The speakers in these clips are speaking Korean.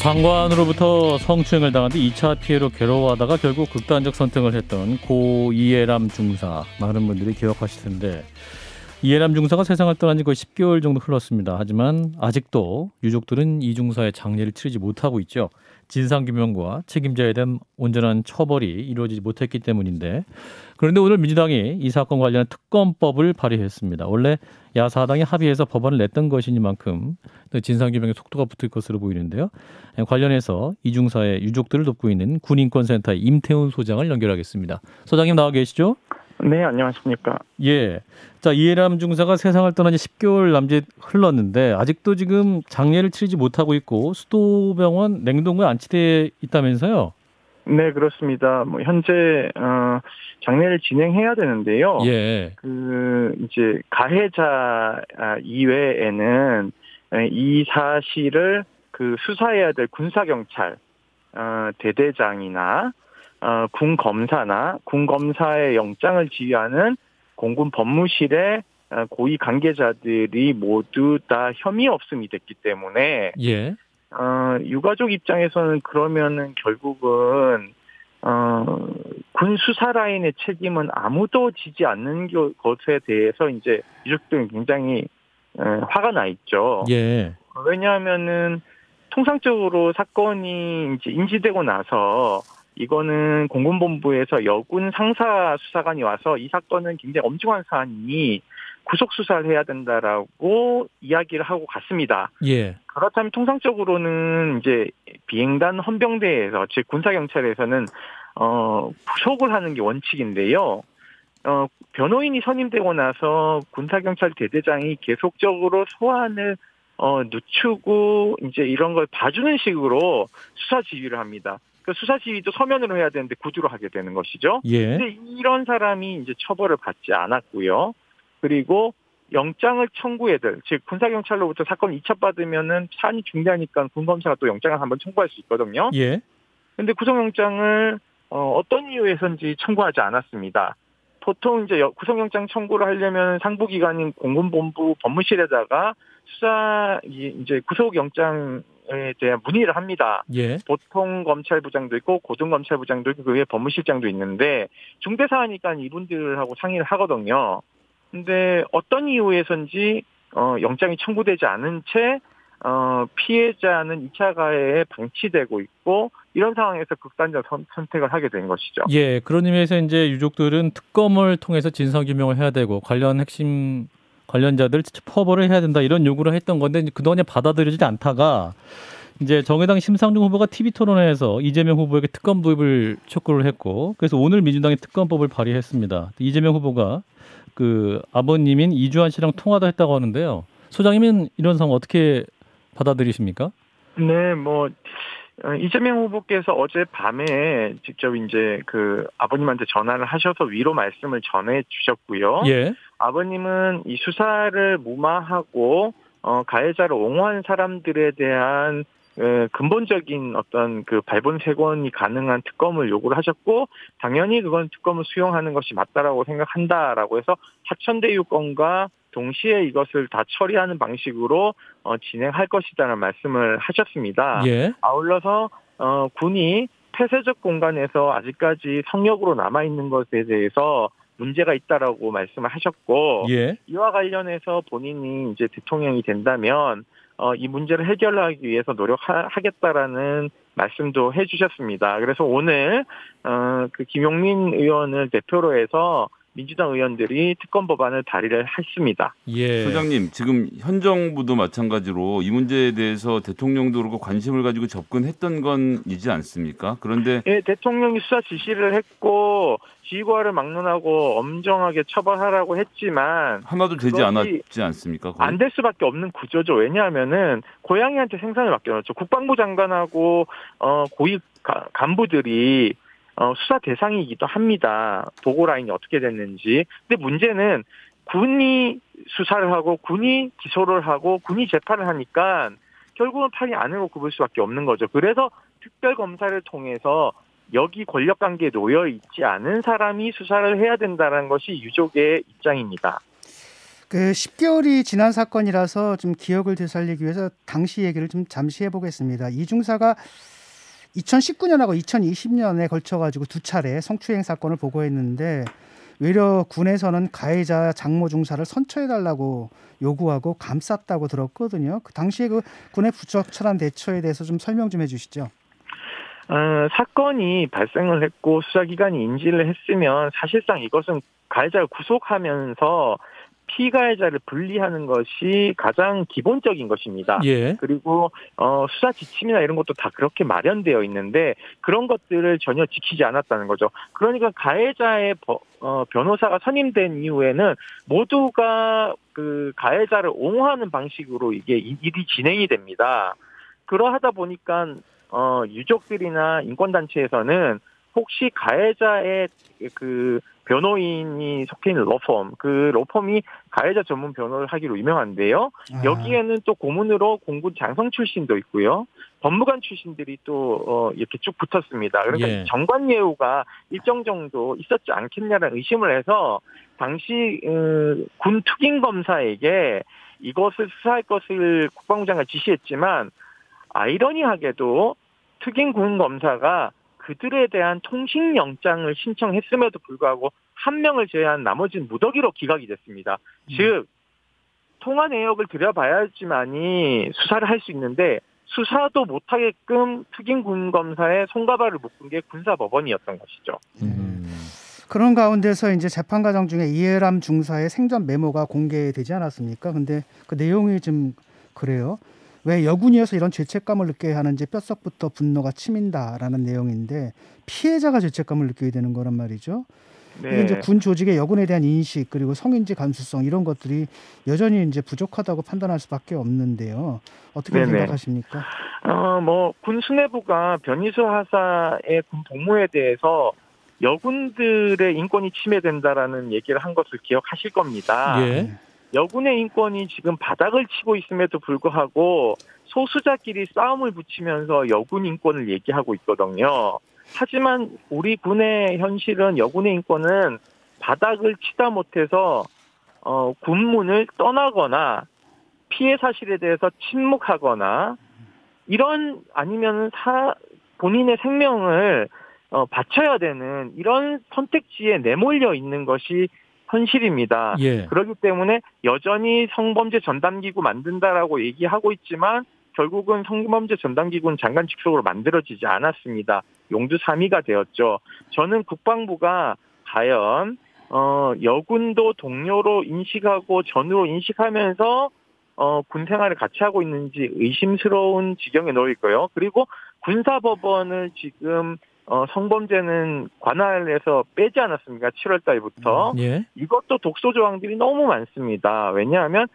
상관으로부터 성추행을 당한 뒤 2차 피해로 괴로워하다가 결국 극단적 선택을 했던 고 이해람 중사, 많은 분들이 기억하실 텐데 이해람 중사가 세상을 떠난 지 거의 10개월 정도 흘렀습니다. 하지만 아직도 유족들은 이 중사의 장례를 치르지 못하고 있죠. 진상규명과 책임자에 대한 온전한 처벌이 이루어지지 못했기 때문인데, 그런데 오늘 민주당이 이 사건 관련 특검법을 발의했습니다. 원래 야사당이 합의해서 법안을 냈던 것이니만큼 진상규명에 속도가 붙을 것으로 보이는데요. 관련해서 이 중사의 유족들을 돕고 있는 군인권센터의 임태훈 소장을 연결하겠습니다. 소장님 나와 계시죠? 네, 안녕하십니까. 예. 자, 이해람 중사가 세상을 떠난 지 10개월 남짓 흘렀는데 아직도 지금 장례를 치르지 못하고 있고 수도병원 냉동고에 안치돼 있다면서요? 네, 그렇습니다. 현재 장례를 진행해야 되는데요. 예. 이제 가해자 이외에는 이 사실을 수사해야 될 군사경찰 대대장이나 군 검사의 영장을 지휘하는 공군 법무실의 고위 관계자들이 모두 다 혐의 없음이 됐기 때문에 예. 유가족 입장에서는 그러면은 결국은 군 수사 라인의 책임은 아무도 지지 않는 것에 대해서 이제 유족들은 굉장히 화가 나 있죠. 예. 왜냐하면은 통상적으로 사건이 이제 인지되고 나서 이거는 공군본부에서 여군 상사 수사관이 와서 이 사건은 굉장히 엄중한 사안이니 구속 수사를 해야 된다라고 이야기를 하고 갔습니다. 예. 그렇다면 통상적으로는 이제 비행단 헌병대에서 즉 군사경찰에서는 구속을 하는 게 원칙인데요. 변호인이 선임되고 나서 군사경찰 대대장이 계속적으로 소환을 늦추고 이제 이런 걸 봐주는 식으로 수사 지휘를 합니다. 그 수사 지휘도 서면으로 해야 되는데 구두로 하게 되는 것이죠. 예. 근데 이런 사람이 이제 처벌을 받지 않았고요. 그리고 영장을 청구해들, 즉 군사경찰로부터 사건 이첩받으면은 사안이 중대하니까 군검사가 또 영장을 한번 청구할 수 있거든요. 예. 근데 구속영장을 어떤 이유에서인지 청구하지 않았습니다. 보통 이제 구속영장 청구를 하려면 상부기관인 공군본부 법무실에다가 이제 구속영장에 대한 문의를 합니다. 예. 보통 검찰부장도 있고 고등검찰부장도 있고 그 외에 법무실장도 있는데 중대사안이니까 이분들하고 상의를 하거든요. 근데 어떤 이유에서인지 영장이 청구되지 않은 채 피해자는 2차 가해에 방치되고 있고 이런 상황에서 극단적 선택을 하게 된 것이죠. 예. 그런 의미에서 이제 유족들은 특검을 통해서 진상규명을 해야 되고 관련 핵심 관련자들 처벌을 해야 된다 이런 요구를 했던 건데 그동안에 받아들여지지 않다가 이제 정의당 심상정 후보가 TV 토론회에서 이재명 후보에게 특검 도입을 촉구를 했고 그래서 오늘 민주당이 특검법을 발의했습니다. 이재명 후보가 그 아버님인 이주환 씨랑 통화도 했다고 하는데요. 소장님은 이런 상황 어떻게 받아들이십니까? 네, 이재명 후보께서 어젯밤에 직접 이제 아버님한테 전화를 하셔서 위로 말씀을 전해 주셨고요. 예. 아버님은 이 수사를 무마하고 가해자를 옹호한 사람들에 대한 근본적인 어떤 발본색원이 가능한 특검을 요구를 하셨고 당연히 그건 특검을 수용하는 것이 맞다라고 생각한다라고 해서 하천대유건과 동시에 이것을 다 처리하는 방식으로 진행할 것이다라는 말씀을 하셨습니다. 예. 아울러서 군이 폐쇄적 공간에서 아직까지 성역으로 남아있는 것에 대해서 문제가 있다라고 말씀을 하셨고 예. 이와 관련해서 본인이 이제 대통령이 된다면 이 문제를 해결하기 위해서 노력하겠다라는 말씀도 해주셨습니다. 그래서 오늘 김용민 의원을 대표로 해서 민주당 의원들이 특검 법안을 발의를 했습니다. 예. 소장님, 지금 현 정부도 마찬가지로 이 문제에 대해서 대통령도 그렇고 관심을 가지고 접근했던 건이지 않습니까? 그런데 예, 대통령이 수사 지시를 했고 지휘과를 막론하고 엄정하게 처벌하라고 했지만 하나도 되지 않았지 않습니까? 안 될 수밖에 없는 구조죠. 왜냐하면은 고양이한테 생선을 맡겨놨죠. 국방부 장관하고 고위 간부들이 수사 대상이기도 합니다. 보고 라인이 어떻게 됐는지. 근데 문제는 군이 수사를 하고 군이 기소를 하고 군이 재판을 하니까 결국은 팔이 안으로 굽을 수밖에 없는 거죠. 그래서 특별검사를 통해서 여기 권력관계에 놓여 있지 않은 사람이 수사를 해야 된다는 것이 유족의 입장입니다. 그 10개월이 지난 사건이라서 좀 기억을 되살리기 위해서 당시 얘기를 좀 잠시 해보겠습니다. 이 중사가 2019년하고 2020년에 걸쳐가지고 두 차례 성추행 사건을 보고했는데 외려 군에서는 가해자 장모 중사를 선처해달라고 요구하고 감쌌다고 들었거든요. 그 당시에 그 군의 부적절한 대처에 대해서 좀 설명 좀 해주시죠. 사건이 발생을 했고 수사기관이 인지를 했으면 사실상 이것은 가해자를 구속하면서 피가해자를 분리하는 것이 가장 기본적인 것입니다. 예. 그리고 수사 지침이나 이런 것도 다 그렇게 마련되어 있는데 그런 것들을 전혀 지키지 않았다는 거죠. 그러니까 가해자의 변호사가 선임된 이후에는 모두가 그 가해자를 옹호하는 방식으로 이게 일이 진행이 됩니다. 그러하다 보니까 유족들이나 인권단체에서는 혹시 가해자의 그 변호인이 속해 있는 로펌, 그 로펌이 가해자 전문 변호를 하기로 유명한데요. 여기에는 또 고문으로 공군 장성 출신도 있고요. 법무관 출신들이 또 이렇게 쭉 붙었습니다. 그러니까 예. 정관예우가 일정 정도 있었지 않겠냐는 의심을 해서 당시 군 특임검사에게 이것을 수사할 것을 국방부 장관이 지시했지만 아이러니하게도 특임군검사가 그들에 대한 통신영장을 신청했음에도 불구하고 한 명을 제외한 나머지는 무더기로 기각이 됐습니다. 즉 통화 내역을 들여봐야지만이 수사를 할 수 있는데 수사도 못하게끔 특임군검사의 손가발을 묶은 게 군사법원이었던 것이죠. 그런 가운데서 이제 재판 과정 중에 이해람 중사의 생전 메모가 공개되지 않았습니까? 근데 그 내용이 좀 그래요. 왜 여군이어서 이런 죄책감을 느껴야 하는지 뼛속부터 분노가 치민다라는 내용인데 피해자가 죄책감을 느끼게 되는 거란 말이죠. 네. 이게 이제 군 조직의 여군에 대한 인식 그리고 성인지 감수성 이런 것들이 여전히 이제 부족하다고 판단할 수밖에 없는데요. 어떻게 네네. 생각하십니까? 군 수뇌부가 변희수 하사의 군 복무에 대해서 여군들의 인권이 침해된다라는 얘기를 한 것을 기억하실 겁니다. 예. 여군의 인권이 지금 바닥을 치고 있음에도 불구하고 소수자끼리 싸움을 붙이면서 여군 인권을 얘기하고 있거든요. 하지만 우리 군의 현실은 여군의 인권은 바닥을 치다 못해서 군문을 떠나거나 피해 사실에 대해서 침묵하거나 이런 아니면 본인의 생명을 바쳐야 되는 이런 선택지에 내몰려 있는 것이 현실입니다. 예. 그렇기 때문에 여전히 성범죄 전담기구 만든다라고 얘기하고 있지만 결국은 성범죄 전담기구는 장관 직속으로 만들어지지 않았습니다. 용두 3위가 되었죠. 저는 국방부가 과연 여군도 동료로 인식하고 전우로 인식하면서 군 생활을 같이 하고 있는지 의심스러운 지경에 놓여 있고요. 그리고 군사법원을 지금 성범죄는 관할에서 빼지 않았습니까? 7월 달부터. 예. 이것도 독소 조항들이 너무 많습니다. 왜냐하면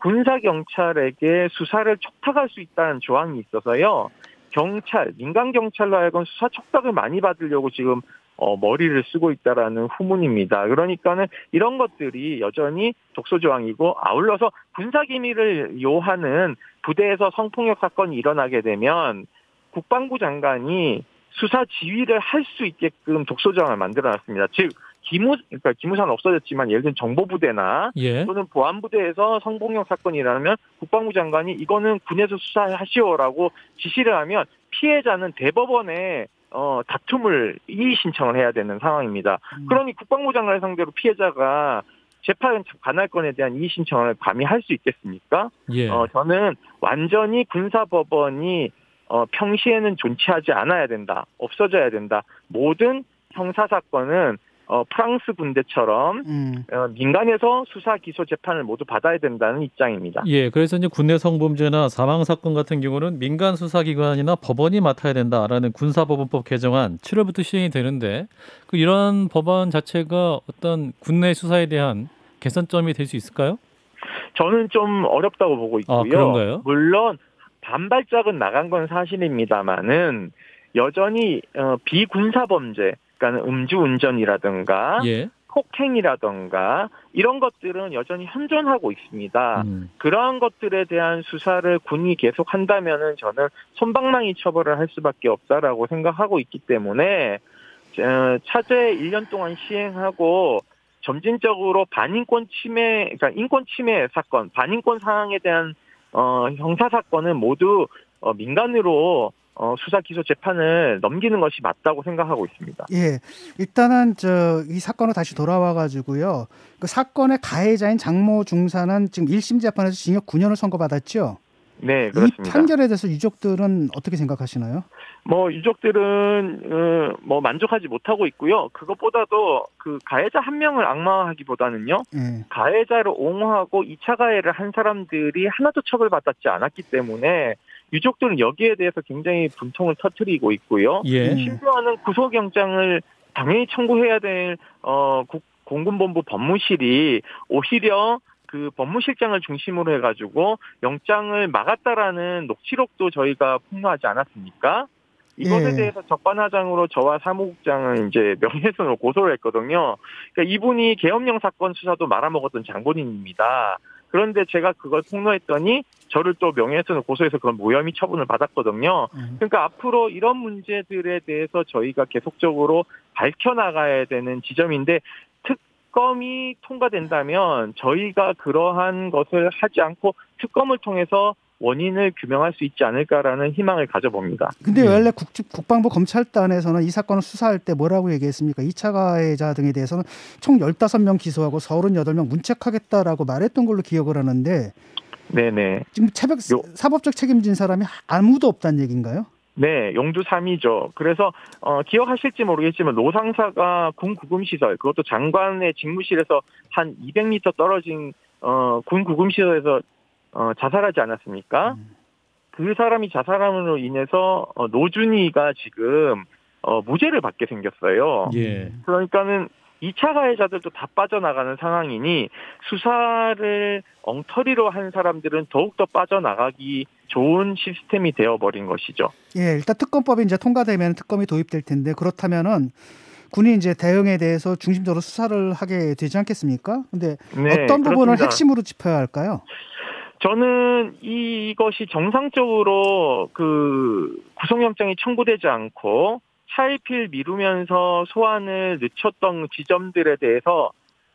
군사경찰에게 수사를 촉탁할 수 있다는 조항이 있어서요. 민간 경찰로 하여금 수사 촉탁을 많이 받으려고 지금 머리를 쓰고 있다라는 후문입니다. 그러니까는 이런 것들이 여전히 독소 조항이고 아울러서 군사기밀을 요하는 부대에서 성폭력 사건이 일어나게 되면 국방부 장관이 수사 지휘를 할 수 있게끔 독소조항을 만들어놨습니다. 즉 그러니까 기무사는 없어졌지만 예를 들면 정보부대나 예. 또는 보안부대에서 성폭력 사건이 일어나면 국방부 장관이 이거는 군에서 수사하시오라고 지시를 하면 피해자는 대법원에 다툼을 이의 신청을 해야 되는 상황입니다. 그러니 국방부 장관을 상대로 피해자가 재판 관할권에 대한 이의 신청을 감히 할 수 있겠습니까? 예. 저는 완전히 군사법원이 평시에는 존치하지 않아야 된다. 없어져야 된다. 모든 형사사건은 프랑스 군대처럼 민간에서 수사, 기소, 재판을 모두 받아야 된다는 입장입니다. 예, 그래서 이제 군내 성범죄나 사망 사건 같은 경우는 민간 수사기관이나 법원이 맡아야 된다라는 군사법원법 개정안 7월부터 시행이 되는데 이런 법안 자체가 어떤 군내 수사에 대한 개선점이 될 수 있을까요? 저는 좀 어렵다고 보고 있고요. 그런가요? 물론 반발작은 나간 건 사실입니다만은 여전히 비군사범죄, 그러니까 음주운전이라든가 예. 폭행이라든가 이런 것들은 여전히 현존하고 있습니다. 그러한 것들에 대한 수사를 군이 계속한다면은 저는 솜방망이 처벌을 할 수밖에 없다라고 생각하고 있기 때문에 차제 1년 동안 시행하고 점진적으로 반인권 침해, 그러니까 인권 침해 사건, 반인권 사항에 대한 형사 사건은 모두 민간으로 수사 기소 재판을 넘기는 것이 맞다고 생각하고 있습니다. 예, 일단은 이 사건으로 다시 돌아와 가지고요. 그 사건의 가해자인 장모 중사는 지금 1심 재판에서 징역 9년을 선고받았죠. 네, 그렇습니다. 이 판결에 대해서 유족들은 어떻게 생각하시나요? 유족들은 만족하지 못하고 있고요. 그것보다도 그 가해자 한 명을 악마화하기보다는요. 예. 가해자를 옹호하고 2차 가해를 한 사람들이 하나도 처벌받지 않았기 때문에 유족들은 여기에 대해서 굉장히 분통을 터뜨리고 있고요. 예. 심지어는 구속영장을 당연히 청구해야 될 공군본부 법무실이 오히려 그 법무실장을 중심으로 해가지고 영장을 막았다라는 녹취록도 저희가 폭로하지 않았습니까? 이것에 예. 대해서 적반하장으로 저와 사무국장은 이제 명예훼손으로 고소를 했거든요. 그러니까 이분이 계엄령 사건 수사도 말아먹었던 장본인입니다. 그런데 제가 그걸 폭로했더니 저를 또 명예훼손을 고소해서 그런 무혐의 처분을 받았거든요. 그러니까 앞으로 이런 문제들에 대해서 저희가 계속적으로 밝혀나가야 되는 지점인데 특검이 통과된다면 저희가 그러한 것을 하지 않고 특검을 통해서 원인을 규명할 수 있지 않을까라는 희망을 가져봅니다. 근데 원래 국방부 검찰단에서는 이 사건을 수사할 때 뭐라고 얘기했습니까? 2차 가해자 등에 대해서는 총 15명 기소하고 38명 문책하겠다라고 말했던 걸로 기억을 하는데 네네. 지금 사법적 책임진 사람이 아무도 없다는 얘기인가요? 네, 용두삼이죠. 그래서 기억하실지 모르겠지만 노상사가 군 구금시설, 그것도 장관의 직무실에서 한 200m 떨어진 군 구금시설에서 자살하지 않았습니까? 그 사람이 자살함으로 인해서 노준이가 지금 무죄를 받게 생겼어요. 예. 그러니까는 2차 가해자들도 다 빠져나가는 상황이니 수사를 엉터리로 한 사람들은 더욱더 빠져나가기 좋은 시스템이 되어버린 것이죠. 예, 일단 특검법이 이제 통과되면 특검이 도입될 텐데 그렇다면은 군이 이제 대응에 대해서 중심적으로 수사를 하게 되지 않겠습니까? 근데 네, 어떤 부분을 그렇습니다. 핵심으로 짚어야 할까요? 저는 이것이 정상적으로 그 구속영장이 청구되지 않고 차일피일 미루면서 소환을 늦췄던 지점들에 대해서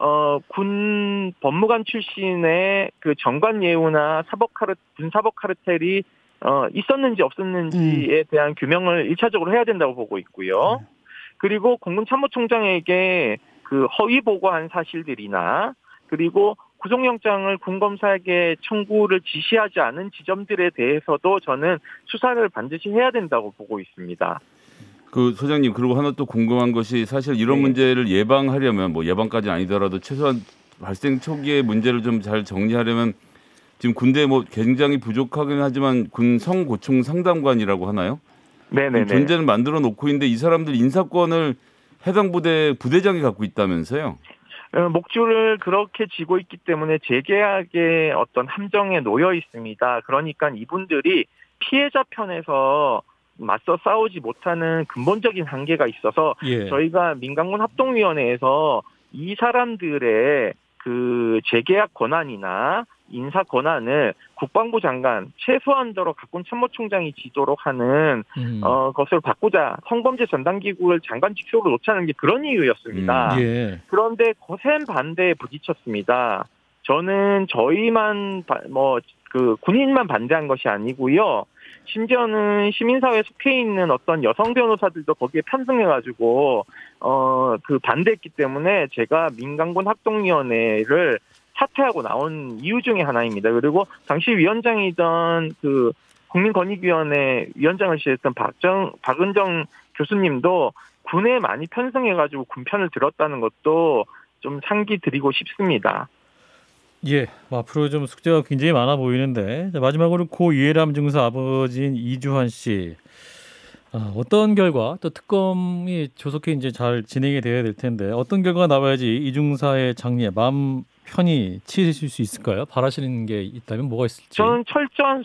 군 법무관 출신의 그 정관 예우나 군 사법 카르텔이 있었는지 없었는지에 대한 규명을 1차적으로 해야 된다고 보고 있고요. 그리고 공군 참모총장에게 그 허위 보고한 사실들이나 그리고 구속영장을 군검사에게 청구를 지시하지 않은 지점들에 대해서도 저는 수사를 반드시 해야 된다고 보고 있습니다. 그 소장님, 그리고 하나 또 궁금한 것이 사실 이런 네. 문제를 예방하려면 예방까지 아니더라도 최소한 발생 초기의 문제를 좀 잘 정리하려면 지금 군대에 굉장히 부족하긴 하지만 군 성고충 상담관이라고 하나요? 네네네. 존재는 만들어 놓고 있는데 이 사람들 인사권을 해당 부대장이 갖고 있다면서요? 목줄을 그렇게 쥐고 있기 때문에 재계약의 어떤 함정에 놓여 있습니다. 그러니까 이분들이 피해자 편에서 맞서 싸우지 못하는 근본적인 한계가 있어서 예. 저희가 민간군 합동위원회에서 이 사람들의 그 재계약 권한이나 인사 권한을 국방부 장관 최소한도로 각군 참모총장이 지도록 하는 것을 바꾸자. 성범죄 전담기구를 장관 직속으로 놓자는 게 그런 이유였습니다. 예. 그런데 거센 반대에 부딪혔습니다. 저는 저희만 그 군인만 반대한 것이 아니고요. 심지어는 시민사회에 속해 있는 어떤 여성 변호사들도 거기에 편승해가지고 그 반대했기 때문에 제가 민간군 합동위원회를 사퇴하고 나온 이유 중에 하나입니다. 그리고 당시 위원장이던 그 국민권익위원회 위원장을 지냈던 박은정 교수님도 군에 많이 편승해가지고 군 편을 들었다는 것도 좀 상기 드리고 싶습니다. 예, 앞으로 좀 숙제가 굉장히 많아 보이는데 마지막으로 고 이해람 중사 아버지인 이주환 씨 어떤 결과 또 특검이 조속히 이제 잘 진행이 돼야 될 텐데 어떤 결과가 나와야지 이 중사의 장례 마음 편히 치르실 수 있을까요? 바라시는 게 있다면 뭐가 있을지. 저는 철저한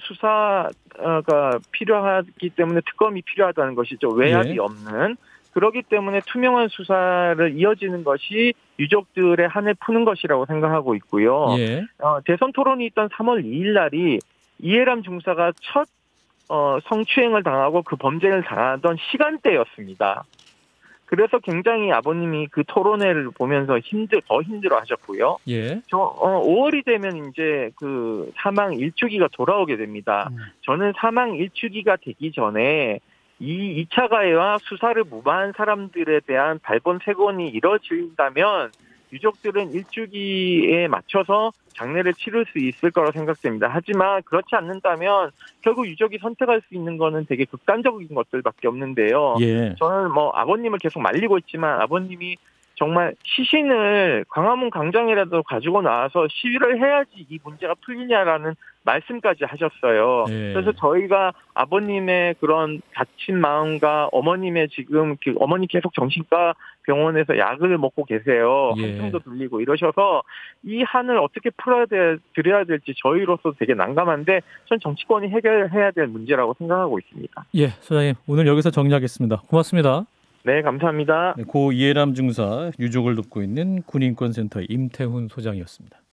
수사가 필요하기 때문에 특검이 필요하다는 것이죠. 외압이 없는. 그렇기 때문에 투명한 수사를 이어지는 것이 유족들의 한을 푸는 것이라고 생각하고 있고요. 예. 대선 토론이 있던 3월 2일 날이 이해람 중사가 첫 성추행을 당하고 그 범죄를 당하던 시간대였습니다. 그래서 굉장히 아버님이 그 토론회를 보면서 더 힘들어 하셨고요. 예. 5월이 되면 이제 그 사망 일주기가 돌아오게 됩니다. 저는 사망 일주기가 되기 전에 이 2차 가해와 수사를 무마한 사람들에 대한 발본 세건이 이뤄진다면 유족들은 일주기에 맞춰서 장례를 치를 수 있을 거라고 생각됩니다. 하지만 그렇지 않는다면 결국 유족이 선택할 수 있는 거는 되게 극단적인 것들밖에 없는데요. 예. 저는 아버님을 계속 말리고 있지만 아버님이 정말 시신을 광화문 광장이라도 가지고 나와서 시위를 해야지 이 문제가 풀리냐라는 말씀까지 하셨어요. 예. 그래서 저희가 아버님의 그런 다친 마음과 어머님의 지금 어머니 계속 정신과 병원에서 약을 먹고 계세요. 예. 한숨도 들리고 이러셔서 이 한을 어떻게 드려야 될지 저희로서 되게 난감한데 전 정치권이 해결해야 될 문제라고 생각하고 있습니다. 예, 소장님 오늘 여기서 정리하겠습니다. 고맙습니다. 네, 감사합니다. 고 이해람 중사 유족을 돕고 있는 군인권센터의 임태훈 소장이었습니다.